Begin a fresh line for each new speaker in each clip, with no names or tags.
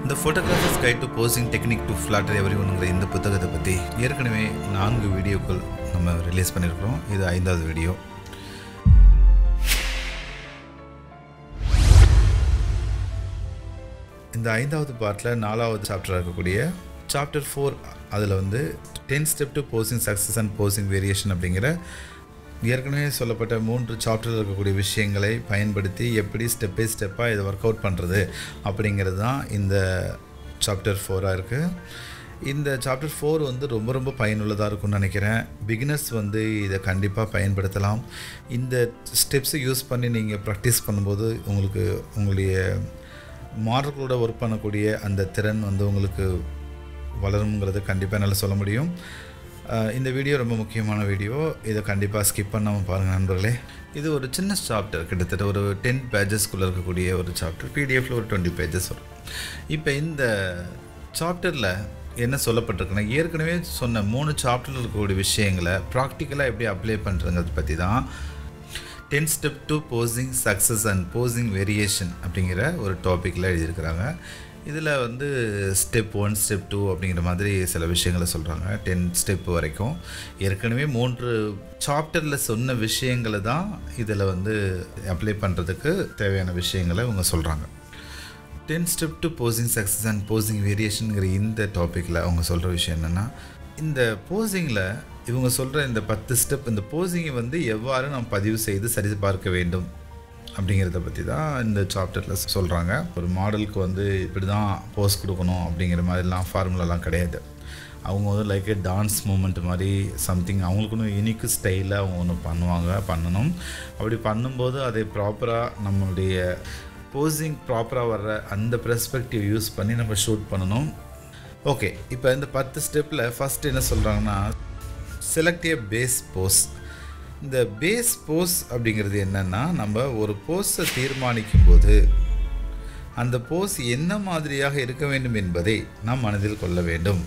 The Photographer's Guide to Posing Technique to Flatter Everyone இந்த புத்தகத்தை பற்றி ஏற்கனவே 4 வீடியோக்கள் நம்ம ரிலீஸ் பண்ணியிருக்கிறோம். இது 5வது வீடியோ. இந்த 5வது பார்ட்டில் 4வது சாப்டராக இருக்கக்கூடிய சாப்டர் 4 அதில் வந்து 10 step to posing success and posing variation அப்படிங்கிற ஏற்கனவே சொல்லப்பட்ட 3 சாப்டரில் இருக்கக்கூடிய விஷயங்களை பயன்படுத்தி எப்படி ஸ்டெப் பை ஸ்டெப்பாக இதை ஒர்க் அவுட் பண்ணுறது அப்படிங்கிறது தான் இந்த சாப்டர் 4ஆக இருக்குது. இந்த சாப்டர் 4 வந்து ரொம்ப பயனுள்ளதாக இருக்கும்னு நினைக்கிறேன். பிகினர்ஸ் வந்து இதை கண்டிப்பாக பயன்படுத்தலாம். இந்த ஸ்டெப்ஸை யூஸ் பண்ணி நீங்கள் ப்ராக்டிஸ் பண்ணும்போது உங்களுக்கு உங்களுடைய மாடல்களோட ஒர்க் பண்ணக்கூடிய அந்த திறன் வந்து உங்களுக்கு வளருங்கிறது கண்டிப்பாக என்னால் சொல்ல முடியும். இந்த வீடியோ ரொம்ப முக்கியமான வீடியோ. இதை கண்டிப்பாக ஸ்கிப் பண்ணாமல் பாருங்கள் நண்பர்களே. இது ஒரு சின்ன சாப்டர், கிட்டத்தட்ட ஒரு 10 பேஜஸ்க்குள்ளே இருக்கக்கூடிய ஒரு சாப்டர். பிடிஎஃப்பில் ஒரு 20 பேஜஸ் வரும். இப்போ இந்த சாப்டரில் என்ன சொல்லப்பட்டிருக்குன்னா, ஏற்கனவே சொன்ன 3 சாப்டரில் இருக்கக்கூடிய விஷயங்களை ப்ராக்டிக்கலாக எப்படி அப்ளை பண்ணுறதுங்கிறத பற்றி தான் 10 step to posing success and posing variation அப்படிங்கிற ஒரு டாப்பிக்கில் எழுதியிருக்கிறாங்க. இதில் வந்து ஸ்டெப் 1 ஸ்டெப் 2 அப்படிங்கிற மாதிரி சில விஷயங்களை சொல்கிறாங்க. 10 ஸ்டெப் வரைக்கும் ஏற்கனவே 3 சாப்டரில் சொன்ன விஷயங்களை தான் இதில் வந்து அப்ளை பண்ணுறதுக்கு தேவையான விஷயங்களை இவங்க சொல்கிறாங்க. 10 step to posing success and posing வேரியேஷனுங்கிற இந்த டாப்பிக்கில் அவங்க சொல்கிற விஷயம் என்னென்னா, இந்த போசிங்கில் இவங்க சொல்கிற இந்த 10 ஸ்டெப், இந்த போசிங்கை வந்து எவ்வாறு நாம் பதிவு செய்து சரி பார்க்க வேண்டும் அப்படிங்கிறத பற்றி தான் இந்த சாப்டரில் சொல்கிறாங்க. ஒரு மாடலுக்கு வந்து இப்படி தான் போஸ் கொடுக்கணும் அப்படிங்கிற மாதிரிலாம் ஃபார்முலாலாம் கிடையாது. அவங்க வந்து லைக் டான்ஸ் மூமெண்ட் மாதிரி சம்திங் அவங்களுக்கு ஒன்று யூனிக் ஸ்டைலில் அவங்க ஒன்று பண்ணணும். அப்படி பண்ணும்போது அதை ப்ராப்பராக நம்மளுடைய போசிங் ப்ராப்பராக வர்ற அந்த பெர்ஸ்பெக்டிவ் யூஸ் பண்ணி நம்ம ஷூட் பண்ணணும். ஓகே, இப்போ இந்த 10 ஸ்டெப்பில் ஃபஸ்ட்டு என்ன சொல்கிறாங்கன்னா, செலக்ட் ஏ பேஸ் போஸ். இந்த பேஸ் போஸ் அப்படிங்கிறது என்னென்னா, நம்ம ஒரு போஸை தீர்மானிக்கும் போது அந்த போஸ் என்ன மாதிரியாக இருக்க வேண்டும் என்பதை நாம் மனதில் கொள்ள வேண்டும்.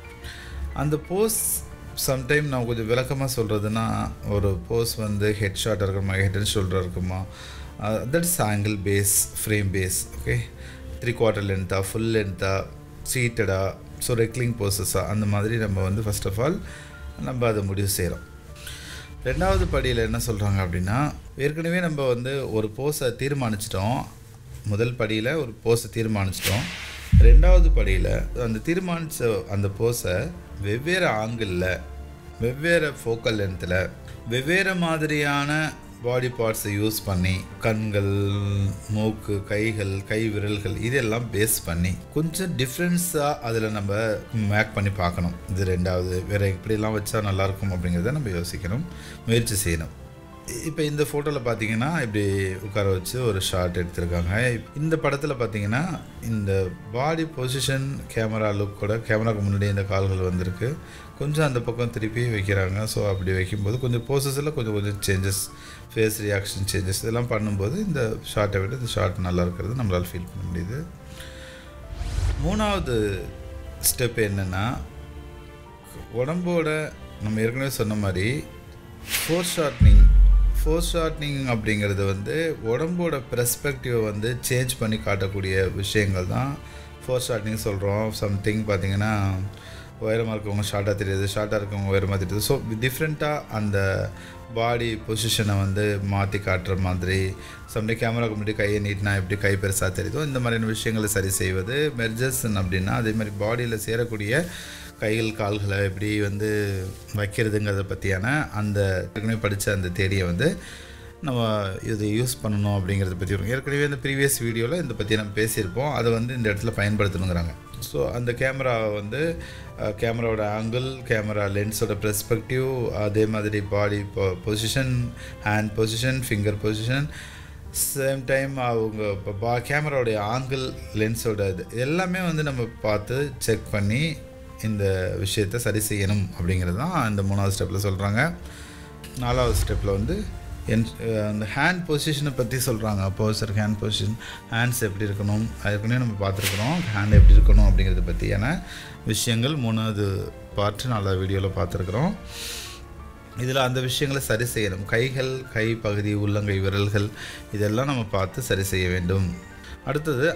அந்த போஸ் சம்டைம் நான் கொஞ்சம் விளக்கமாக சொல்கிறதுனா, ஒரு போஸ் வந்து ஹெட் ஷாட் இருக்குமா, ஹெட் அண்ட் ஷோல்டர் இருக்குமா, that's angle base, frame base. Okay, 3/4 லென்த்தாக, ஃபுல் லென்த்தாக, சீட்டடாக, ஸோ ரெக்லிங் போஸஸாக, அந்த மாதிரி நம்ம வந்து ஃபர்ஸ்ட் ஆஃப் ஆல் நம்ம அதை முடிவு செய்கிறோம். 2வது படியில் என்ன சொல்கிறாங்க அப்படின்னா, ஏற்கனவே நம்ம வந்து ஒரு போஸை தீர்மானிச்சிட்டோம். முதல் படியில் ஒரு போஸை தீர்மானிச்சிட்டோம். 2வது படியில் அந்த தீர்மானித்த அந்த போஸை வெவ்வேறு ஆங்கிளில், வெவ்வேறு ஃபோக்கல் லென்த்தில், வெவ்வேறு மாதிரியான பாடி பார்ட்ஸை யூஸ் பண்ணி, கண்கள், மூக்கு, கைகள், கை விரல்கள், இதெல்லாம் பேஸ் பண்ணி கொஞ்சம் டிஃப்ரென்ஸாக அதில் நம்ம மேக் பண்ணி பார்க்கணும். இது 2வது. வேறு இப்படிலாம் வச்சா நல்லாயிருக்கும் அப்படிங்கிறத நம்ம யோசிக்கணும், முயற்சி செய்யணும். இப்போ இந்த ஃபோட்டோவில் பார்த்தீங்கன்னா இப்படி உட்கார வச்சு ஒரு ஷாட் எடுத்திருக்காங்க. இந்த படத்தில் பார்த்தீங்கன்னா இந்த பாடி பொசிஷன் கேமரா லுக்கோட, கேமராவுக்கு முன்னாடி இந்த கால்கள் வந்திருக்கு, கொஞ்சம் அந்த பக்கம் திருப்பி வைக்கிறாங்க. ஸோ அப்படி வைக்கும்போது கொஞ்சம் போசஸில் கொஞ்சம் சேஞ்சஸ், ஃபேஸ் ரியாக்ஷன் சேஞ்சஸ் இதெல்லாம் பண்ணும்போது இந்த ஷார்ட்டை விட இந்த ஷார்ட் நல்லா இருக்கிறது நம்மளால் ஃபீல் பண்ண முடியுது. 3வது ஸ்டெப் என்னென்னா, உடம்போட நம்ம ஏற்கனவே சொன்ன மாதிரி ஃபோர் ஷார்ட்னிங் அப்படிங்கிறது வந்து உடம்போட பெர்ஸ்பெக்டிவை வந்து சேஞ்ச் பண்ணி காட்டக்கூடிய விஷயங்கள் தான் ஃபோர் ஷார்ட்னிங் சொல்கிறோம். சம்திங் பார்த்திங்கன்னா, உயரமாக இருக்கவங்க ஷார்ட்டாக தெரியுது, ஷார்ட்டாக இருக்கவங்க உயரமாக தெரியுது. ஸோ டிஃப்ரெண்ட்டாக அந்த பாடி பொசிஷனை வந்து மாற்றி காட்டுற மாதிரி, சம்டைம் கேமராவுக்கு முன்னாடி கையை நீட்டினா எப்படி கை பெருசாக தெரியுதோ இந்த மாதிரியான விஷயங்களை சரி செய்வது. மெர்ஜர்சன் அப்படின்னா அதே மாதிரி பாடியில் சேரக்கூடிய கைகள் கால்களை எப்படி வந்து வைக்கிறதுங்கிறத பற்றியான அந்த ஏற்கனவே படித்த அந்த தேரியை வந்து நம்ம இது யூஸ் பண்ணணும் அப்படிங்கிறத பற்றி ஏற்கனவே இந்த ப்ரீவியஸ் வீடியோவில் இதை பற்றி நம்ம பேசியிருப்போம். அதை வந்து இந்த இடத்துல பயன்படுத்தணுங்கிறாங்க. ஸோ அந்த கேமராவை வந்து கேமராவோட ஆங்கிள், கேமரா லென்ஸோட பெர்ஸ்பெக்டிவ், அதே மாதிரி body position, hand position, finger position, same time அவங்க கேமராவுடைய ஆங்கிள், லென்ஸோட இது எல்லாமே வந்து நம்ம பார்த்து செக் பண்ணி இந்த விஷயத்தை சரி செய்யணும் அப்படிங்கிறது தான் இந்த 3வது ஸ்டெப்பில் சொல்கிறாங்க. 4வது ஸ்டெப்பில் வந்து அந்த ஹேண்ட் பொசிஷனை பற்றி சொல்கிறாங்க. போஸர் ஹேண்ட் பொசிஷன், ஹேண்ட்ஸ் எப்படி இருக்கணும், அதுக்குன்னே நம்ம பார்த்துருக்குறோம். ஹேண்ட் எப்படி இருக்கணும் அப்படிங்கிறத பற்றியான விஷயங்கள் 3வது பார்ட் 4வது வீடியோவில் பார்த்துருக்குறோம். இதில் அந்த விஷயங்களை சரி செய்யணும். கைகள், கை பகுதி, உள்ளங்கை விரல்கள் இதெல்லாம் நம்ம பார்த்து சரி செய்ய வேண்டும். அடுத்தது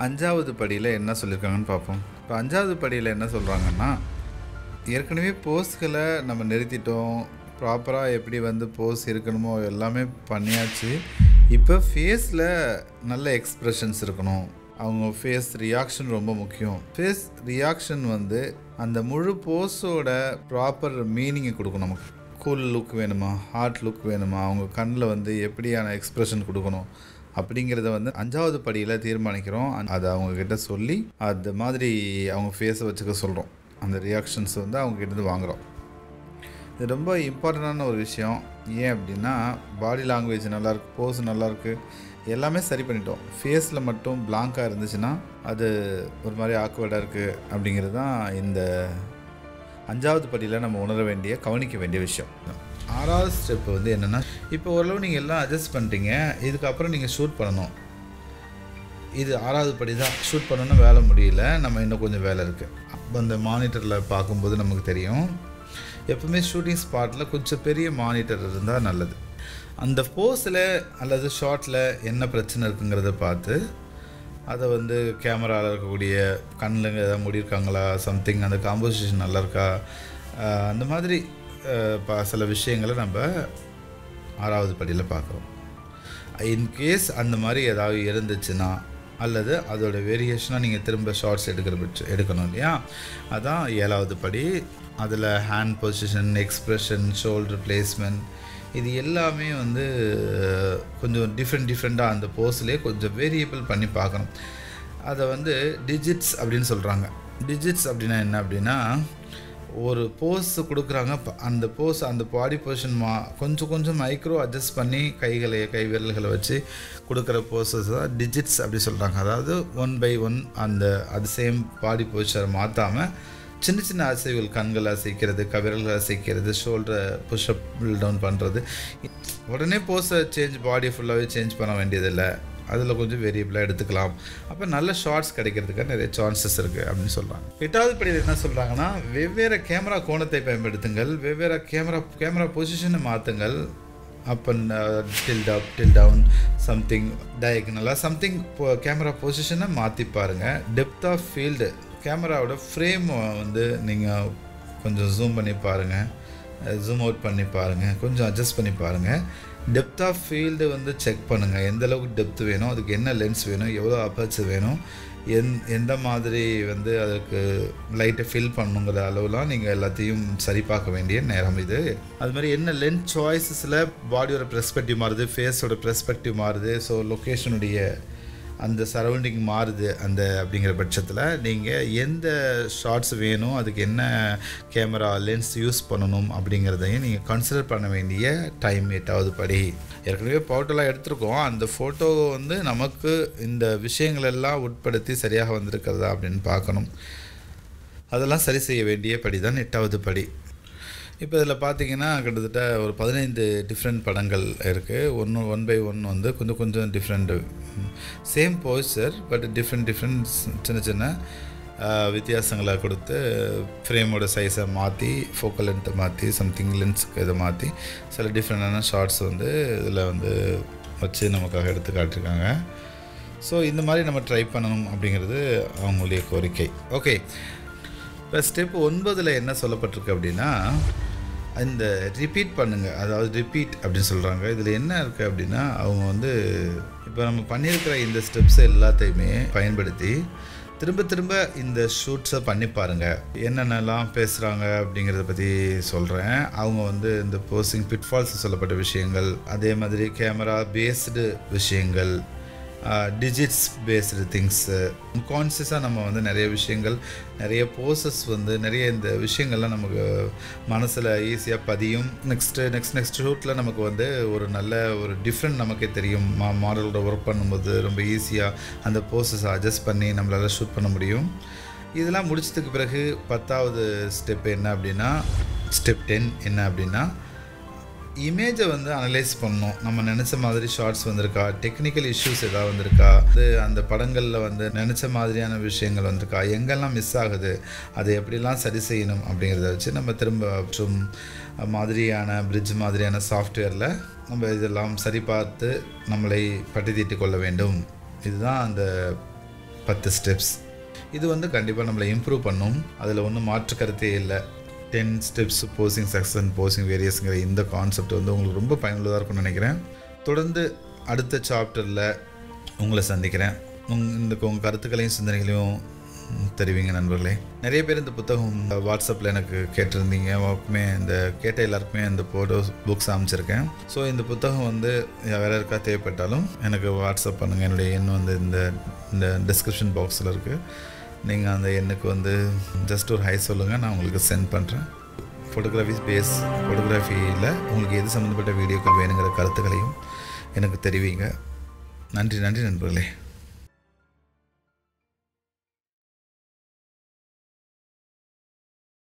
5வது படியில் என்ன சொல்லியிருக்காங்கன்னு பார்ப்போம். இப்போ 5வது படியில் என்ன சொல்கிறாங்கன்னா, ஏற்கனவே போஸ்களை நம்ம நிறுத்திட்டோம், ப்ராப்பராக எப்படி வந்து போஸ் இருக்கணுமோ எல்லாமே பண்ணியாச்சு. இப்போ ஃபேஸில் நல்ல எக்ஸ்ப்ரெஷன்ஸ் இருக்கணும். அவங்க ஃபேஸ் ரியாக்ஷன் ரொம்ப முக்கியம். ஃபேஸ் ரியாக்ஷன் வந்து அந்த முழு போஸோட ப்ராப்பர் மீனிங்கை கொடுக்கணும். நமக்கு கூல் லுக் வேணுமா, ஹார்ட் லுக் வேணுமா, அவங்க கண்ணில் வந்து எப்படியான எக்ஸ்ப்ரெஷன் கொடுக்கணும் அப்படிங்கிறத வந்து 5வது படியில் தீர்மானிக்கிறோம். அதை அவங்கக்கிட்ட சொல்லி அது மாதிரி அவங்க ஃபேஸை வச்சுக்க சொல்கிறோம். அந்த ரியாக்ஷன்ஸ் வந்து அவங்ககிட்ட வாங்குகிறோம். இது ரொம்ப இம்பார்ட்டண்டான ஒரு விஷயம். ஏன் அப்படின்னா, பாடி லாங்குவேஜ் நல்லாயிருக்கு, போஸ் நல்லாயிருக்கு, எல்லாமே சரி பண்ணிட்டோம். ஃபேஸில் மட்டும் பிளாங்காக இருந்துச்சுன்னா அது ஒரு மாதிரி ஆக்வர்டாக இருக்குது அப்படிங்கிறது தான் இந்த 5வது படியில் நம்ம உணர வேண்டிய, கவனிக்க வேண்டிய விஷயம். 6வது ஸ்டெப்பு வந்து என்னென்னா, இப்போ ஓரளவு நீங்கள் எல்லாம் அட்ஜஸ்ட் பண்ணிட்டீங்க, இதுக்கப்புறம் நீங்கள் ஷூட் பண்ணணும். இது 6வது படி தான். ஷூட் பண்ணணும்னா வேலை முடியல, நம்ம இன்னும் கொஞ்சம் வேலை இருக்குது. அப்போ அந்த மானிட்டரில் பார்க்கும்போது நமக்கு தெரியும், எப்பவுமே ஷூட்டிங் ஸ்பாட்டில் கொஞ்சம் பெரிய மானிட்டர் இருந்தால் நல்லது. அந்த போஸில் அல்லது ஷாட்டில் என்ன பிரச்சனை இருக்குங்கிறத பார்த்து அதை வந்து கேமராவில் இருக்கக்கூடிய கண்ணில் எதாவது முடியிருக்காங்களா, சம்திங் அந்த காம்போசிஷன் நல்லா இருக்கா, அந்த மாதிரி சில விஷயங்களை நம்ம 6வது படியில் பார்க்குறோம். இன்கேஸ் அந்த மாதிரி ஏதாவது இருந்துச்சுன்னா அல்லது அதோட வேரியேஷனாக நீங்கள் திரும்ப ஷார்ட்ஸ் எடுக்கணும் இல்லையா, அதான் 7வது படி. அதில் hand position, expression, shoulder placement, இது எல்லாமே வந்து கொஞ்சம் டிஃப்ரெண்ட்டாக அந்த போஸ்லேயே கொஞ்சம் வேரியபிள் பண்ணி பார்க்கணும். அதை வந்து டிஜிட்ஸ் அப்படின்னு சொல்கிறாங்க. டிஜிட்ஸ் அப்படின்னா என்ன அப்படின்னா, ஒரு போஸ் கொடுக்குறாங்க, அந்த போஸ் அந்த பாடி பொசிஷன் கொஞ்சம் மைக்ரோ அட்ஜஸ்ட் பண்ணி கை விரல்களை வச்சு கொடுக்குற போஸஸ் தான் டிஜிட்ஸ் அப்படி சொல்கிறாங்க. அதாவது 1 by 1 அது சேம் பாடி பொசிஷனை மாற்றாமல் சின்ன அசைவுகள், கண்களை அசைக்கிறது, விரல்களை அசைக்கிறது, ஷோல்டரை புஷ்அப் டவுன் பண்ணுறது, உடனே போஸை பாடியை ஃபுல்லாகவே சேஞ்ச் பண்ண வேண்டியதில்லை. அதில் கொஞ்சம் வேரியபிளாக எடுத்துக்கலாம். அப்போ நல்ல ஷார்ட்ஸ் கிடைக்கிறதுக்காக நிறைய சான்சஸ் இருக்குது அப்படின்னு சொல்கிறாங்க. 8வது படியில் என்ன சொல்கிறாங்கன்னா, வெவ்வேறு கேமரா கோணத்தை பயன்படுத்துங்கள், வெவ்வேறு கேமரா பொசிஷனை மாற்றுங்கள். Up and tilt up, tilt down, something டயக்னலாக சம்திங் கேமரா பொசிஷனை மாற்றி பாருங்கள். டெப்த் ஆஃப் ஃபீல்டு, கேமராவோட ஃப்ரேமை வந்து நீங்கள் கொஞ்சம் ஜூம் பண்ணி பாருங்கள், ஜூம் அவுட் பண்ணி பாருங்கள், கொஞ்சம் அட்ஜஸ்ட் பண்ணி பாருங்கள். டெப்த் ஆஃப் ஃபீல்டு வந்து செக் பண்ணுங்கள். எந்த அளவுக்கு டெப்த் வேணும், அதுக்கு என்ன லென்ஸ் வேணும், எவ்வளோ அப்பர்ச்சர் வேணும், எந்த மாதிரி வந்து அதுக்கு லைட்டை ஃபில் பண்ணுங்கிற அளவுலாம் நீங்கள் எல்லாத்தையும் சரி பார்க்க வேண்டிய நேரம் இது. அது மாதிரி என்ன லென்ஸ் சாய்ஸஸில் பாடியோட பெர்ஸ்பெக்டிவ் மாறுது, ஃபேஸோட பெர்ஸ்பெக்டிவ் மாறுது, ஸோ லொக்கேஷனுடைய அந்த சரௌண்டிங் மாறுது. அப்படிங்கிற பட்சத்தில் நீங்கள் எந்த ஷார்ட்ஸ் வேணும், அதுக்கு என்ன கேமரா லென்ஸ் யூஸ் பண்ணணும் அப்படிங்கிறதையும் நீங்கள் கன்சிடர் பண்ண வேண்டிய டைம் 8வது படி. ஏற்கனவே ஃபோட்டோலாம் எடுத்திருக்கோம், அந்த ஃபோட்டோ வந்து நமக்கு இந்த விஷயங்களெல்லாம் உட்படுத்தி சரியாக வந்திருக்கிறதா அப்படின்னு பார்க்கணும். அதெல்லாம் சரி செய்ய வேண்டிய படி தான் 8வது படி. இப்போ இதில் பார்த்தீங்கன்னா கிட்டத்தட்ட ஒரு 15 டிஃப்ரெண்ட் படங்கள் இருக்குது. 1 by 1 வந்து கொஞ்சம் different, same poster but different சின்ன வித்தியாசங்களை கொடுத்து ஃப்ரேமோட சைஸை மாற்றி, ஃபோக்கல் லென்த்தை மாற்றி, சம்திங் லென்ஸுக்கு இதை மாற்றி சில டிஃப்ரெண்டான ஷார்ட்ஸ் வந்து இதில் வந்து வச்சு நமக்காக எடுத்து காட்டியிருக்காங்க. ஸோ இந்த மாதிரி நம்ம ட்ரை பண்ணணும் அப்படிங்கிறது அவங்களுடைய கோரிக்கை. ஓகே, இப்போ ஸ்டெப் 9 என்ன சொல்லப்பட்டிருக்கு அப்படின்னா, இந்த ரிப்பீட் பண்ணுங்கள், அதாவது ரிப்பீட் அப்படின்னு சொல்கிறாங்க. இதில் என்ன இருக்குது அப்படின்னா, அவங்க வந்து இப்போ நம்ம பண்ணியிருக்கிற இந்த ஸ்டெப்ஸ் எல்லாத்தையுமே பயன்படுத்தி திரும்ப இந்த ஷூட்ஸை பண்ணி பாருங்கள். என்னென்னலாம் பேசுகிறாங்க அப்படிங்கிறத பற்றி சொல்கிறேன். அவங்க வந்து இந்த போசிங் பிட்ஃபால்ஸ் சொல்லப்பட்ட விஷயங்கள், அதே மாதிரி கேமரா பேஸ்டு விஷயங்கள், டிஜிட்ஸ் பேஸ்டு திங்ஸு, கான்சியஸாக நம்ம வந்து நிறைய விஷயங்கள், நிறைய போசஸ் வந்து நிறைய இந்த விஷயங்கள்லாம் நமக்கு மனசில் ஈஸியாக பதியும். நெக்ஸ்ட் ஷூட்டில் நமக்கு வந்து ஒரு நல்ல ஒரு டிஃப்ரெண்ட் நமக்கே தெரியும். மாடலோட ஒர்க் பண்ணும்போது ரொம்ப ஈஸியாக அந்த போசஸை அட்ஜஸ்ட் பண்ணி நம்மளால் ஷூட் பண்ண முடியும். இதெல்லாம் முடிச்சதுக்கு பிறகு 10வது ஸ்டெப் என்ன அப்படின்னா, ஸ்டெப் 10 என்ன அப்படின்னா, இமேஜை வந்து அனலைஸ் பண்ணணும். நம்ம நினச்ச மாதிரி ஷார்ட்ஸ் வந்திருக்கா, டெக்னிக்கல் இஷ்யூஸ் எதாவது வந்திருக்கா, அந்த படங்களில் வந்து நினச்ச மாதிரியான விஷயங்கள் வந்திருக்கா, எங்கெல்லாம் மிஸ் ஆகுது, அதை எப்படிலாம் சரி செய்யணும் அப்படிங்கிறத வச்சு நம்ம திரும்ப மாதிரியான பிரிட்ஜ் மாதிரியான சாஃப்ட்வேரில் நம்ம இதெல்லாம் சரி பார்த்து நம்மளை பட்டி தீட்டு கொள்ள வேண்டும். இதுதான் அந்த 10 ஸ்டெப்ஸ். இது வந்து கண்டிப்பாக நம்மளை இம்ப்ரூவ் பண்ணும். அதில் ஒன்றும் மாற்று கருத்தே இல்லை. 10 steps posing success and posing வேரியஸ்ங்கிற இந்த கான்செப்ட் வந்து உங்களுக்கு ரொம்ப பயனுள்ளதாக இருக்கும்னு நினைக்கிறேன். தொடர்ந்து அடுத்த சாப்டரில் உங்களை சந்திக்கிறேன். உங்கள் கருத்துக்களையும் சிந்தனைகளையும் தெரிவிங்க நண்பர்களே. நிறைய பேர் இந்த புத்தகம் வாட்ஸ்அப்பில் எனக்கு கேட்டிருந்தீங்க. வாக்குமே இந்த கேட்ட எல்லாருக்குமே இந்த ஃபோட்டோஸ் புக்ஸ் அமைச்சிருக்கேன். ஸோ இந்த புத்தகம் வந்து வேறு யாருக்கா தேவைப்பட்டாலும் எனக்கு வாட்ஸ்அப் பண்ணுங்கள். என்னுடைய எண் வந்து இந்த டிஸ்கிரிப்ஷன் பாக்ஸில் இருக்குது. நீங்கள் அந்த எண்ணுக்கு வந்து ஜஸ்ட் ஒரு ஹை சொல்லுங்கள், நான் உங்களுக்கு சென்ட் பண்ணுறேன். ஃபோட்டோகிராஃபியில் உங்களுக்கு எது சம்மந்தப்பட்ட வீடியோக்கள் வேணுங்கிற கருத்துக்களையும் எனக்கு தெரிவிங்க. நன்றி நண்பர்களே.